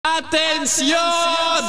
¡Atención!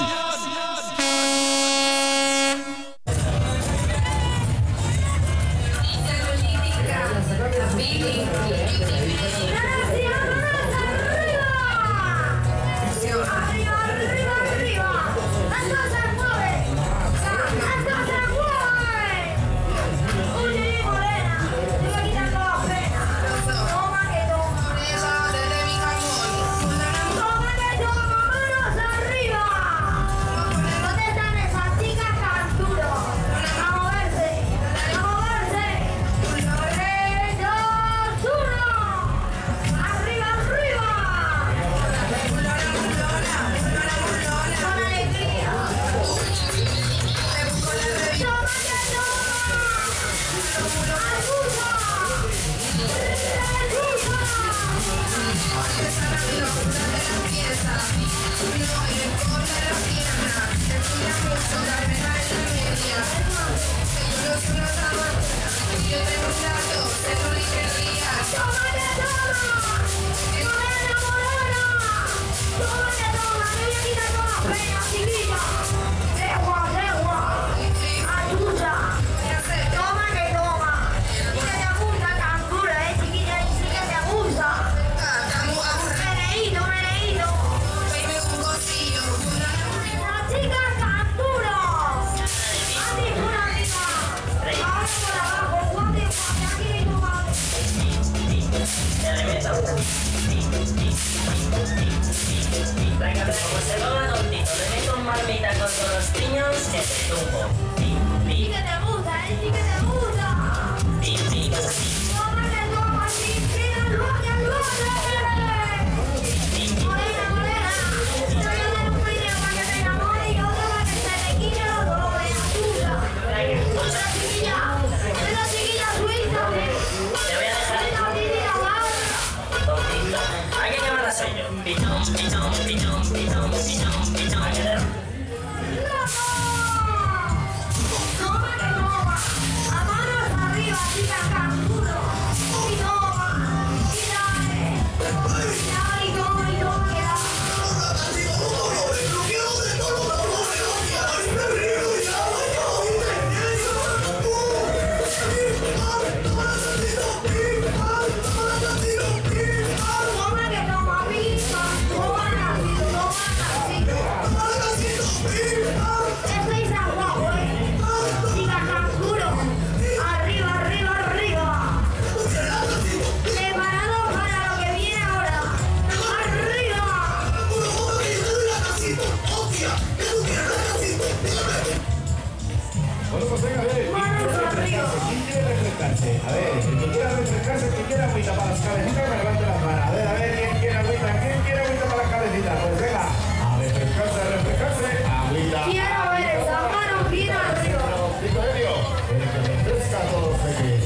A ver, el que quiera refrescarse, el que quiera agüita para las cabecitas, me levante las manos. A ver, ¿quién quiere agüita para las cabecitas? Pues venga, a refrescarse, agüita. Quiero ver esa mano bien arriba. Pico Helio, el que refresca a todos feliz.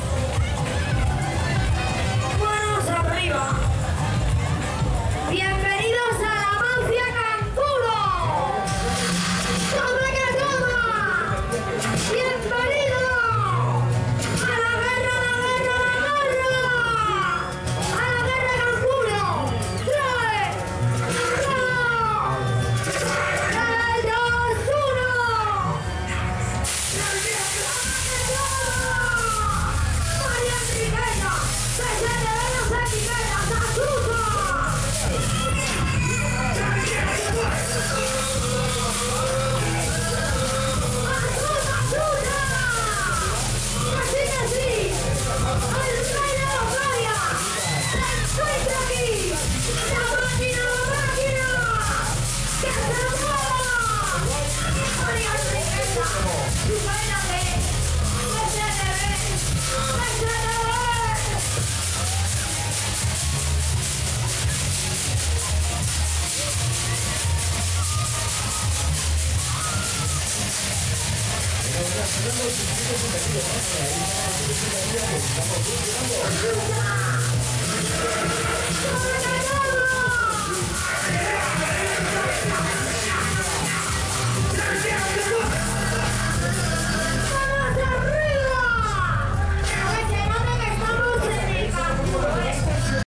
Manos arriba. Bienvenidos a la mafia Canguro. ¡Toma que toma! ¡Bienvenido! ¡A la guerra, a la guerra, a la guerra! ¡A la guerra Canguro! ¡Tres! ¡Dos! ¡Tres, dos, uno! ¡María Enriqueta! ¡Que se te ven las etiquetas! ¡Azusa! Estamos